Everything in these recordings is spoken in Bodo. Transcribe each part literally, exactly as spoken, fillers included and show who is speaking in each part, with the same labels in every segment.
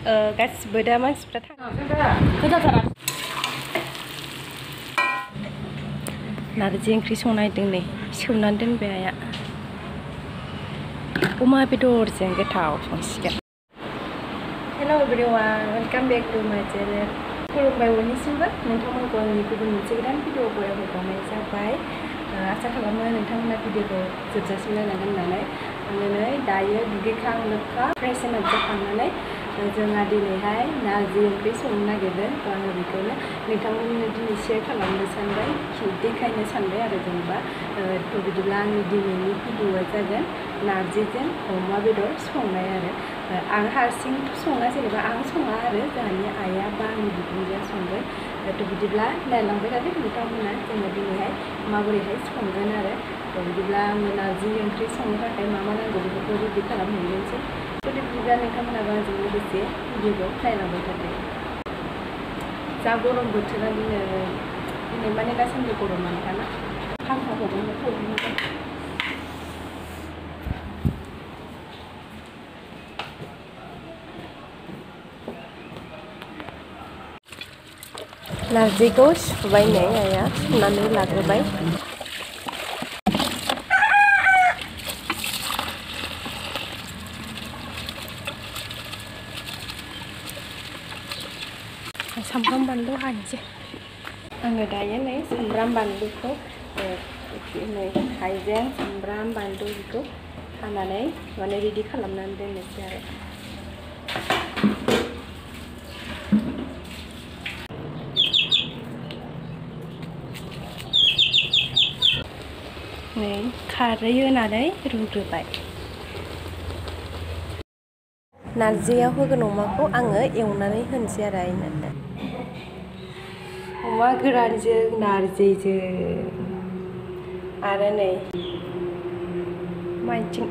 Speaker 1: गासिबो दा मानसिफ्रा थाङो नारजि ओंख्रि संनायदों नै सोमनानै दोनबाय आइया अमा बेदरजों गोथाव संसिगोन हेल' everyone welcome back to my channel खुलुमबाय बयनिसिमबो नोंथांमोनखौ आंनि गुबुन मोनसे गोदान भिडिअ बरायहरबावनाय जाबाय आसा खालामो नोंथांमोना भिडिअखौ जोबजासिम नायनांगोन होननानै आङो नै दायो दुगैखां लोबखां फ्रेश एन्ड जाखांनानै जोंहा दिनैहाय नारजि ओंख्रि संनो नागिरदों थ' आङो बेखौनो नोंथांमोननो दिनै शेयार खालामनो सानबाय देखायनो सानबाय आरो जेनेबा थ' बिदिब्ला आंनि दिनैनि भिडिअआ जागोन नारजिजों अमा बेदर संनाय आरो आं हारसिं सङा जेनेबा आं सङा आरो जोंहानि आइया बा आंनि बिखुनजोआ संगोन थ' बिदिब्ला नायलांबाय थादों नोंथांमोना जोङो दिनैहाय माबोरैहाय संगोन आरो थ' बिदिब्ला आङो नारजि ओंख्रि संनो थाखाय मा मा नांगौ बेफोरखौ रेडि खालामहैनोसै थ' बिदिब्ला नोंथांमोनाबो आंजों लोगोसे भिडिअखौ नायलांबाय थादों जा गरम बोथोरा दिनै दिनै माने दासान्दि गरमानोखाना फांखाखौबो थौनो नारजिखौ सुबाय नै आइया सुनानै लाग्रोबाय सामब्राम बानलु हानोसै आङो दायो नै सामब्राम बानलुखौ नै हाइजें सामब्राम बानलु बेखौ हानानै माने रेडि खालामनानै दोननोसै आरो नै खारै होनानै रुग्रोबाय नारजियाव होगोन अमाखौ आङो एवनानै होनोसै आरो आइनो अमा गोरानजों नारजिजों आरो नै माइथिं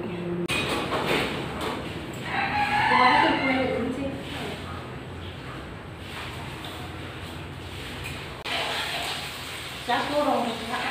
Speaker 1: जा गरम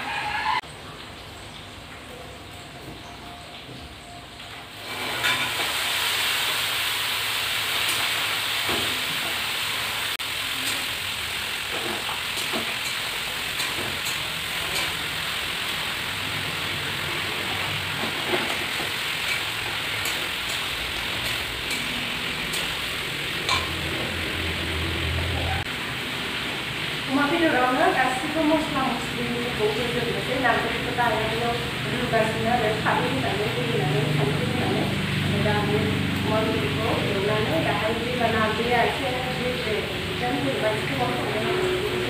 Speaker 1: अमा बेदरावनो गासिबो मस्ला मस्लिखौ होजोबनोसै नारजिखौ दानायाव रुगासिनो आरो खारै होनानै दै होनानै संख्रि होनानै दा बे अमा बेदरखौ एवनानै दाहाय जेब्ला नारजिया एसे रेजें होयोबा एसे गोबाव संनानै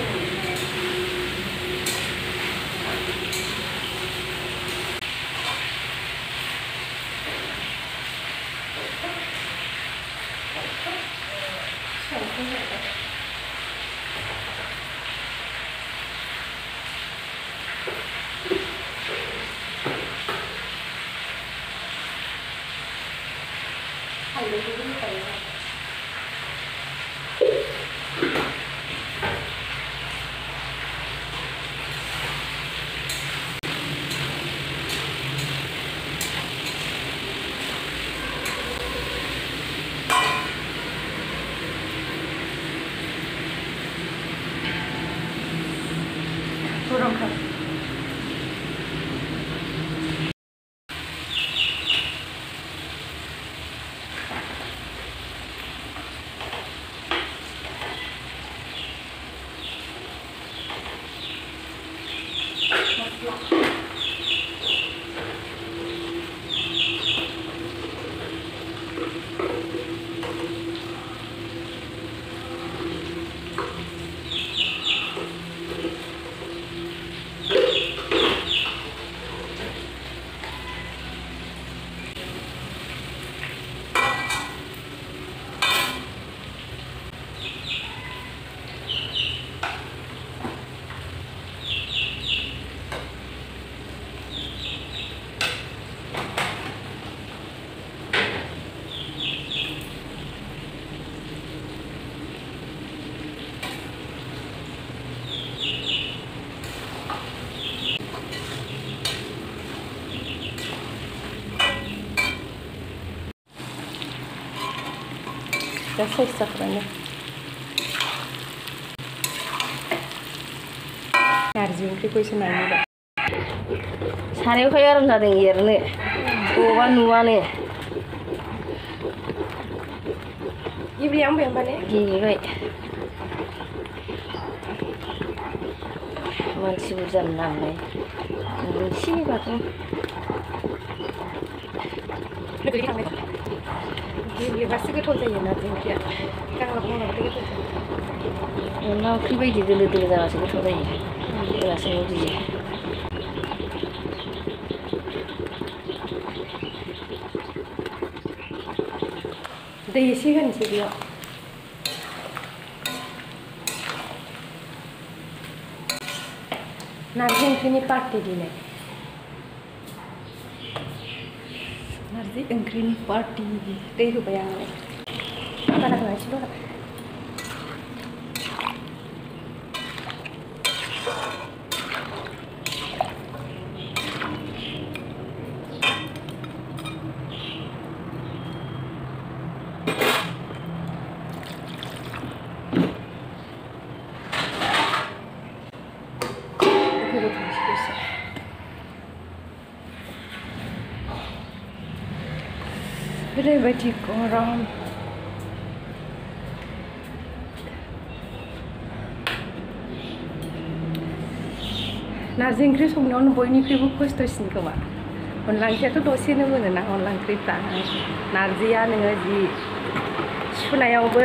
Speaker 1: संख्रि होबाय हालदैखौबो होखायो गरमखा जा साइज जाखाबायनो नारजि ओंख्रिखौ एसे नायनोबा
Speaker 2: सारायावहाय आराम जादों एरनो बबा नुवानो
Speaker 1: गेब्लेया ओमफ्राय होमबाने
Speaker 2: गेब्लेबाय मानसि बुरजा नालाय एसे बाथों
Speaker 1: गेब्लेबासो गोथाव जायो नारजि ओंख्रिया गांलाब गांलाबथाय गोथाव जायो
Speaker 2: अनला ओंख्रि बायदि दोलो दोलो जाबासो गोथाव जायो होनबासो मुजियो
Speaker 1: दै एसे होनोसै बेयाव नारजि ओंख्रिनि पार्टि दिनै नारजि ओंख्रिनि पार्टि दै होबाय आङो बारा होआ एसेल' होबाय ओरैबायदि गरम नारजि ओंख्रि संनायावनो बयनिख्रुइबो खस्थ'सिन खोमा अनला ओंख्रियाथ' दसेनो मोनोना अनला ओंख्रिफ्रा नारजिया नोङो जि सुनायावबो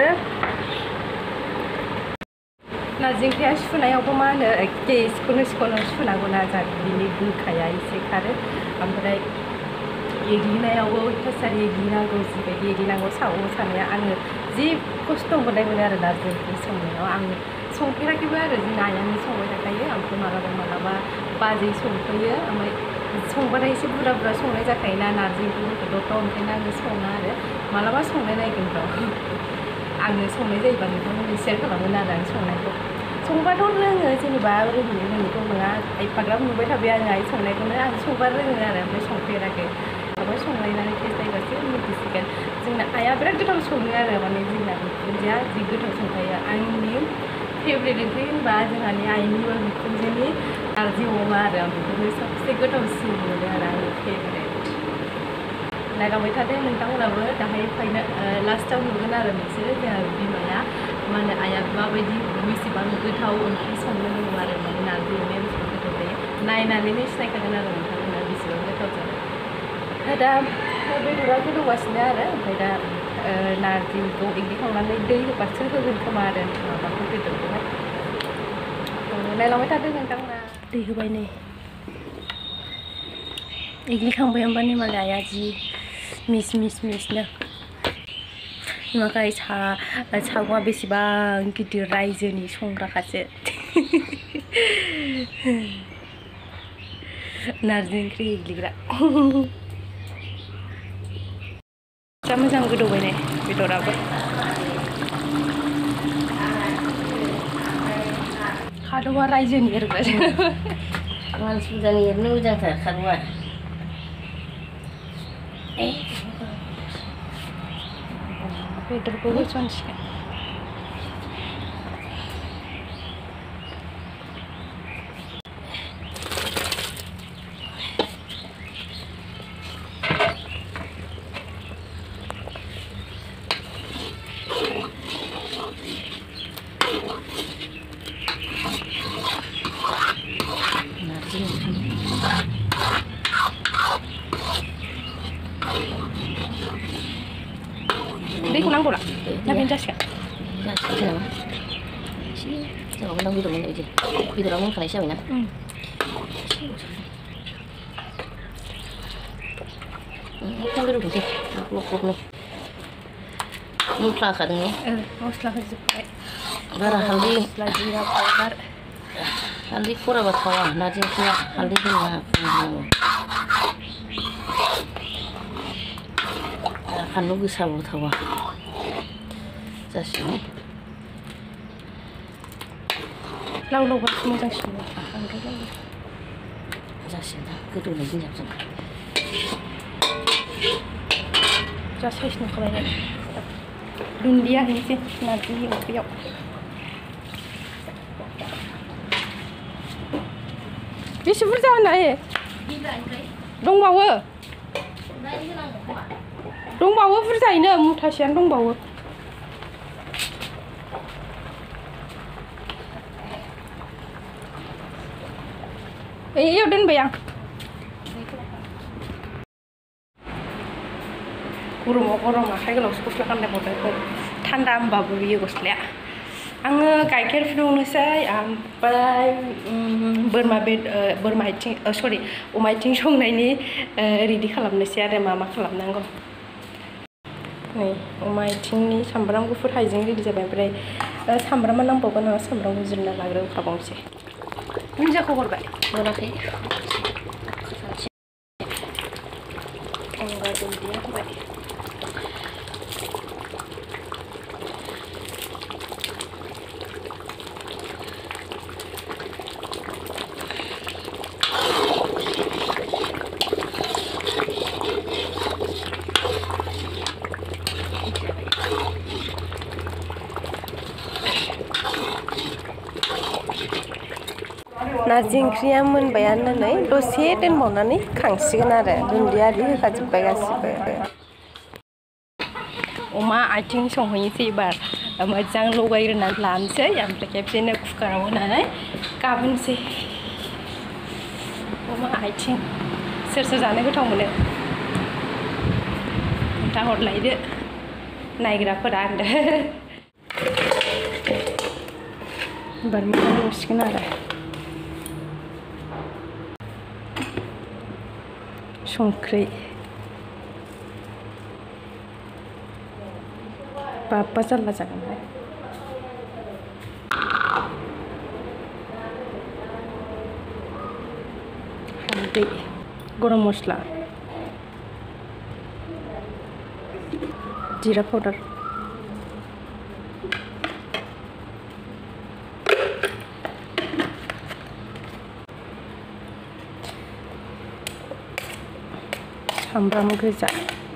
Speaker 1: नारजि ओंख्रिया सुनायावबो मा होनो एखे सिखौनो सिखौनो सुनांगौ ना जाहाथे बिनि गोखाया एसे खारो ओमफ्राय एग्लिनायावबो अयथासार एग्लिनांगौ जिबायदि एग्लिनांगौ सागं सानाया आङो जि खस्थ' मोननाय मोनो आरो नारजि ओंख्रि संनायाव आं संफेराखैबो आरो जोंना आइयानो संबाय थाखायो ओमफ्राय मालाबा मालाबा बाजै संफैयो ओमफ्राय संबाथाय एसे बुरजा बुरजा संनाय जाखायोना नारजि ओंख्रिफोरखौथ' ओंखायनो आङो सङा आरो मालाबा संनाय नायगोन र' आङो संनाय जायोबा नोंथांमोननो शेयार खालामगोन आरो आं संनायखौ संबाथ' रोङो जेनेबा रोङो रोङिथ' नङा एफाग्राब नुबाय थाबाय आङो आइ संनायखौनो आं संबा रोङो आरो ओमफ्राय संफेराखै ओमफ्राय संलायनानै टेस्ट नायबासो मिथिसिगोन जोंना आइया बिराद गोथाव सङो आरो माने जोंना बिखुनजोआ जि गोथाव संखायो आंनि फेभरेट ओंख्रि होनबा जोंहानि आइनि बा बिखुनजोनि नारजि अमा आरो आं बेखौनो सबसे गोथावसिन मोनो आरो आंनि फेभरेट नायलांबाय थादों नोंथांमोनाबो दाहाय फैनो लास्टआव नुगोन आरो नोंसोरो जोंहा बिमाया मा होनो आइया माबायदि बेसेबां गोथाव ओंख्रि संनो रोंगौ आरो माने नारजि अमाया बेसेबां गोथाव जायो नायनानैनो सिनायखागोन आरो नोंथांमोना बेसेबां गोथाव जायो दा बेदरा गोदौगासिनो आरो ओमफ्राय दा नारजिखौ एग्लिखांनानै दै होबासो होगोन खोमा आरो माबाखौ बेदरखौहाय नायलांबाय थादों नोंथांमोना दै होबाय नै एग्लिखांबाय होमबानो मालाय आइया जि मिस मिस मिसनो नुवाखै सा सागङा बेसेबां गिदिर रायजोनि संग्राखासो नारजि ओंख्रि एग्लिग्रा जा मोजां गोदौबाय नै बेदराबो खादौआ रायजोनि एरग्रा
Speaker 2: मानसि बुरजानि एरनो मोजांथार खादौआ
Speaker 1: बेदरखौ होसनसिगोन दैखौ नांगौला ना बेनो जासिगोन
Speaker 2: जासिगोन नामा एसे जाबावगोन दां बेदर मोननाय बायदि बेदरा मोनखानायसो जाबायना एकदम गोदौथोंसै ग्लब ग्लबनो मस्ला होखादों ने
Speaker 1: मस्ला होजोब्बाय
Speaker 2: बारा हालदै
Speaker 1: मस्ला जिरा पाउडार
Speaker 2: हालदै खराबा थावा नारजि ओंख्रिया हालदै होनाङा होनांगौ फानलु गोसाबो थावा जासिगोन
Speaker 1: लाव लावबासो मोजांसिन बांद्राय लाव
Speaker 2: जासिगोन दा गोदौनाय जिनिसजों
Speaker 1: जा साइज नुखाबाय दुन्दिया होनोसै नारजि ओंख्रियाव बेसे बुरजा होनो हायो दंबावो दंबावो बुरजायैनो मुथासेयानो दंबावो एयाव दोनबाय आं गरमाव गरम आखाइ गोलावसो गस्ला गाननाय बावदों थान्दा होमबाबो बियो गस्लाया आङो गाइखेर फुदुंनोसै ओमफ्राय बोरमा बे बोरमा आथिं सरि अमा आथिं संनायनि रेडि खालामनोसै आरो मा मा खालामनांगौ नै अमा आथिंनि सामब्राम गुफुर हाइजें रेडि जाबाय ओमफ्राय सामब्रामा नांबावगोन नामा सामब्रामखौ जिरना लाग्रोखाबावनोसै दुन्दियाखौ हरबाय
Speaker 2: हराखै
Speaker 1: गंगार दुन्दिया होबाय नारजि ओंख्रिया मोनबायानो नै दसे दोनबावनानै खांसिगोन आरो दुन्दिया आरि होखाजोब्बाय गासिबो अमा आथिं संहैनोसै एबार मोजां लगायग्रोनानै लानोसै ओमफ्राय खेबसेनो कुकाराव होनानै गाबहोनोसै अमा आथिं सोर सोर जानो गोथाव मोनो खोन्थाहरलायदो नायग्राफोरा होनदो एबार मोजां एवसिगोन आरो संख्रि बाबा जारला जागोनहाय हालदै गरम मस्ला जिरा पाउडार सामब्राम गोजा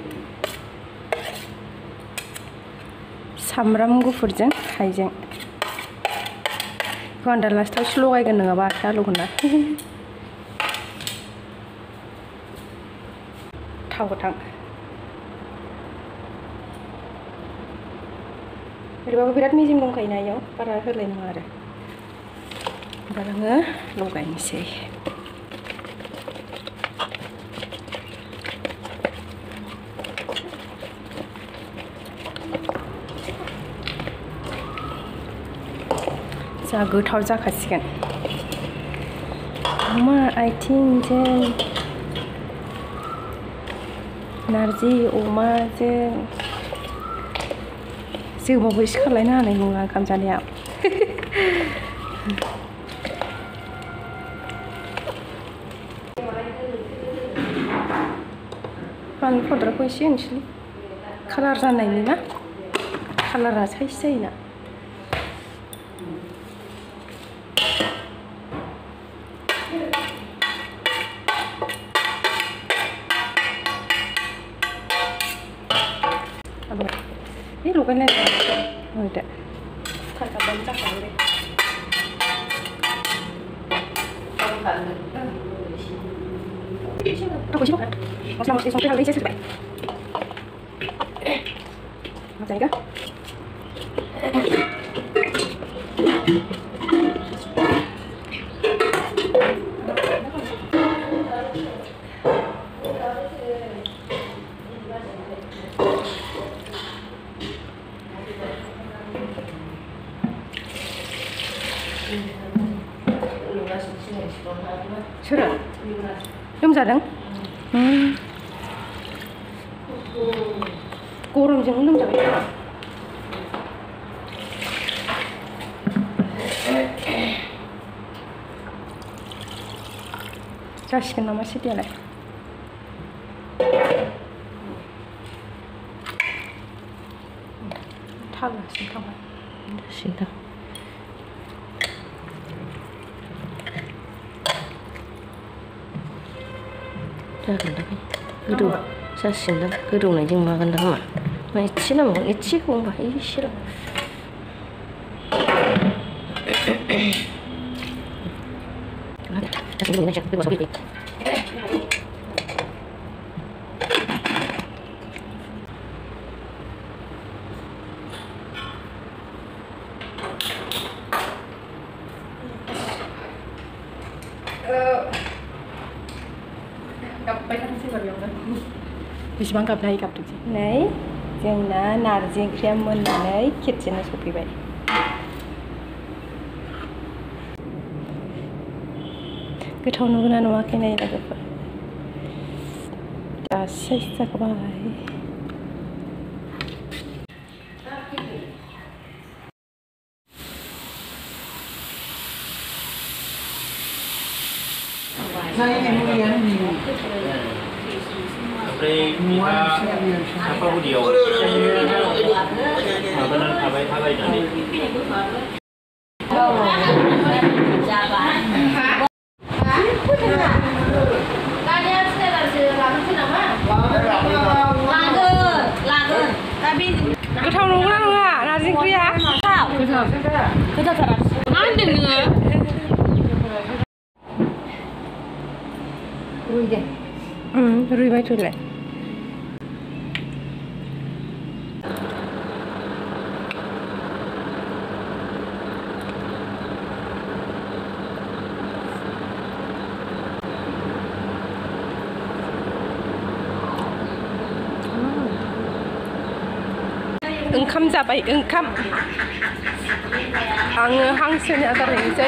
Speaker 1: सामब्राम गुफुरजों हाइजें बेखौ आं दा लास्टावसो लगायगोन नङाबा आखाइ आलौगोन ना थाव गोथां ओरैबाबो बिराद मेजेम दंखायो ना इयाव बारा होलायनाङा आरो एबार आङो लगायनोसै जा गोथाव जाखासिगोन अमा आथिंजों नारजि अमाजों जोबाबो एसे खालायनो हानाय नङा ओंखाम जानाया बानलु पाउडारखौ एसे होनोसै कालार जानायनि ना कालारा साइज जायोना ini luka nih, oh tidak, kakak bancak kali. Aku sih bukan, masih masih sampai hal ini sih baik. Macam ni kah? Sudah, लोमजादों गरमजों लोमजाबाय नामा जासिगोन नामा सिटियालाय थालासिनो थांबाय
Speaker 2: सिन्था जागोन दा गोदौ जासिगोन दा गोदौनायजों मागोन दा खोमा एसे नांगौ एसेखौ होनबा एसेल'
Speaker 1: बेसेबां गाबनाय गाबदोंसै नै जोंना नारजि ओंख्रिया मोननानै खेबसेनो सफैबाय गोथाव नुगोना नुवाखै नाय लोगोफोर दासो जाखाबाय
Speaker 3: ओमफ्राय बिहा साफा गुदियाव माबानानै थाबाय थाबायनानै
Speaker 1: गोथाव नंगौना नङा नारजि ओंख्रिया
Speaker 2: गोथाव गोथावथार मा होनदों नोङो रुइदों
Speaker 1: रुइबायथ'लाय ओंखाम जाबाय ओंखाम आङो हांसोनि आदार हैनोसै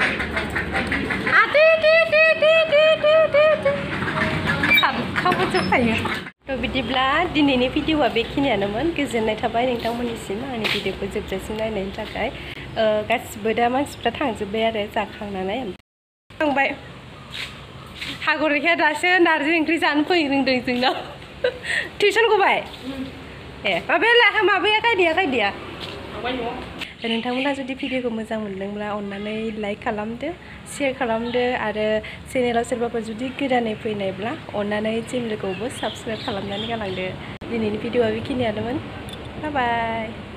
Speaker 1: आदे दे दे दे दे दे दे दे खाबोजोबखायो थ' बिदिब्ला दिनैनि भिडिअआ बेखिनियानोमोन गोजोननाय थाबाय नोंथांमोननिसिम आंनि भिडिअखौ जोबजासिम नायनायनि थाखाय गासिबो दा मानसिफ्रा थांजोब्बाय आरो जाखांनानै थांबाय हागरिखाया दासो नारजि ओंख्रि जानो फैरोंदों जोंनाव टिउसन गबाय ए माबाया माबाया गायदिया गायदिया नोंथांमोना जुदि भिडिअखौ मोजां मोनदोंब्ला अननानै लाइक खालामदो शेयार खालामदो आरो चेनेलाव सोरबाफोर जुदि गोदानै फैनायब्ला अननानै चेनेलखौबो साबस्क्राइब खालामनानै गालांदो दिनैनि भिडिअआ बेखिनियानोमोन बाय बाय